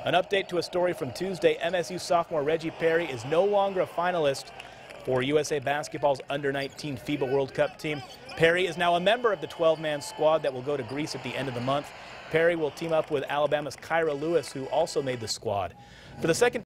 An update to a story from Tuesday. MSU sophomore Reggie is no longer a finalist for USA Basketball's Under-19 FIBA World Cup team. Perry is now a member of the 12-man squad that will go to Greece at the end of the month. Perry will team up with Alabama's Kyra Lewis, who also made the squad. For the second